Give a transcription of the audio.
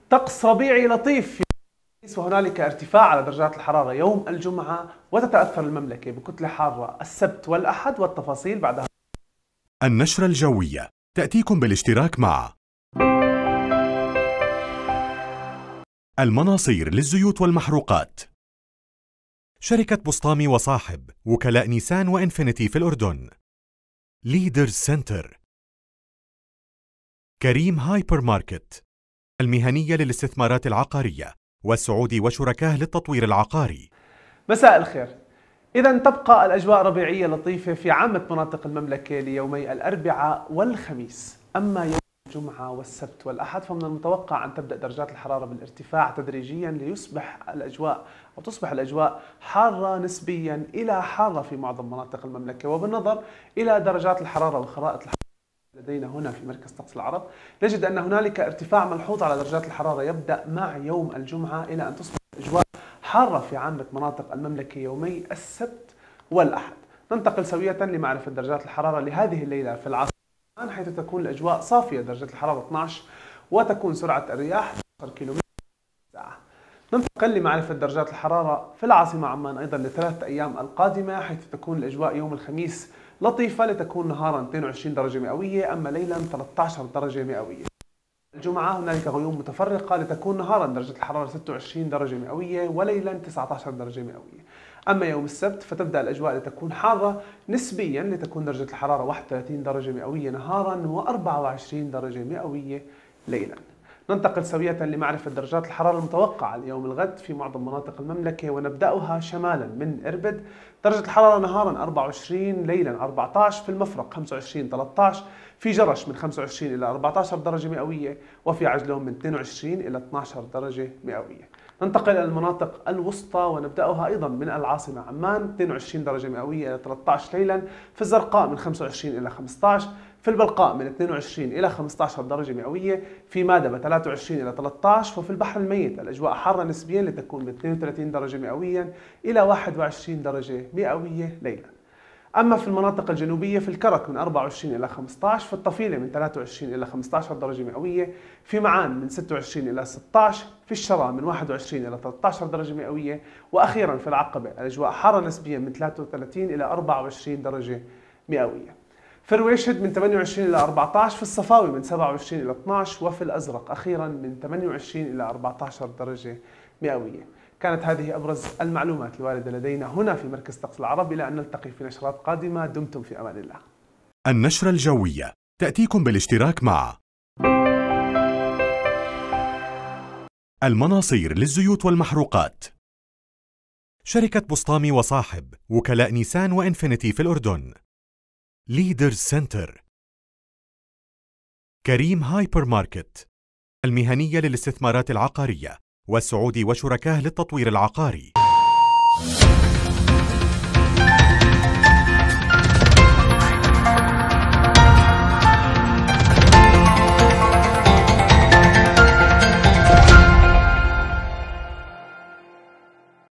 طقس ربيعي لطيف في باريس، وهنالك ارتفاع على درجات الحرارة يوم الجمعة، وتتأثر المملكة بكتلة حارة السبت والأحد، والتفاصيل بعدها. النشرة الجوية تأتيكم بالاشتراك مع المناصير للزيوت والمحروقات، شركة بسطامي وصاحب، وكلاء نيسان وإنفينيتي في الأردن، ليدرز سنتر، كريم هايبر ماركت، المهنية للاستثمارات العقارية، والسعودي وشركاه للتطوير العقاري. مساء الخير. إذا تبقى الأجواء ربيعية لطيفة في عامة مناطق المملكة ليومي الأربعاء والخميس، أما يوم الجمعة والسبت والأحد فمن المتوقع أن تبدأ درجات الحرارة بالارتفاع تدريجيا تصبح الأجواء حارة نسبيا إلى حارة في معظم مناطق المملكة. وبالنظر إلى درجات الحرارة وخرائط الحرارة لدينا هنا في مركز طقس العرب، نجد أن هنالك ارتفاع ملحوظ على درجات الحرارة يبدأ مع يوم الجمعة إلى أن تصبح الأجواء حارة في عامة مناطق المملكة يومي السبت والأحد. ننتقل سوية لمعرفة درجات الحرارة لهذه الليلة في العاصمة، حيث تكون الأجواء صافية، درجة الحرارة 12 وتكون سرعة الرياح 12 كيلومتر في الساعة. ننتقل لمعرفة درجات الحرارة في العاصمة عمان أيضا لثلاثة أيام القادمة، حيث تكون الأجواء يوم الخميس لطيفة لتكون نهارا 22 درجة مئوية، أما ليلا 13 درجة مئوية. الجمعة هنالك غيوم متفرقة لتكون نهارا درجة الحرارة 26 درجة مئوية وليلا 19 درجة مئوية. أما يوم السبت فتبدأ الأجواء لتكون حارة نسبيا لتكون درجة الحرارة 31 درجة مئوية نهارا و24 درجة مئوية ليلا. ننتقل سوية لمعرفة درجات الحرارة المتوقعة ليوم الغد في معظم مناطق المملكة، ونبدأها شمالا من إربد، درجة الحرارة نهارا 24 ليلا 14، في المفرق 25 13، في جرش من 25 إلى 14 درجة مئوية، وفي عجلون من 22 إلى 12 درجة مئوية. ننتقل إلى المناطق الوسطى ونبدأها أيضا من العاصمة عمان، 22 درجة مئوية إلى 13 ليلا، في الزرقاء من 25 إلى 15، في البلقاء من 22 إلى 15 درجة مئوية، في مادبة 23 إلى 13، وفي البحر الميت الأجواء حارة نسبيا لتكون من 32 درجة مئويا إلى 21 درجة مئوية ليلا. أما في المناطق الجنوبية في الكرك من 24 إلى 15، في الطفيلة من 23 إلى 15 درجة مئوية، في معان من 26 إلى 16، في الشرى من 21 إلى 13 درجة مئوية، وأخيرا في العقبة الأجواء حارة نسبيا من 33 إلى 24 درجة مئوية. في رويشد من 28 إلى 14، في الصفاوي من 27 إلى 12، وفي الأزرق أخيرا من 28 إلى 14 درجة مئوية. كانت هذه أبرز المعلومات الواردة لدينا هنا في مركز طقس العرب، إلى أن نلتقي في نشرات قادمة. دمتم في أمان الله. النشرة الجوية تأتيكم بالاشتراك مع المناصير للزيوت والمحروقات، شركة بسطامي وصاحب، وكلاء نيسان وإنفينيتي في الأردن، ليدرز سنتر، كريم هايبر ماركت، المهنية للاستثمارات العقارية، والسعودي وشركاه للتطوير العقاري.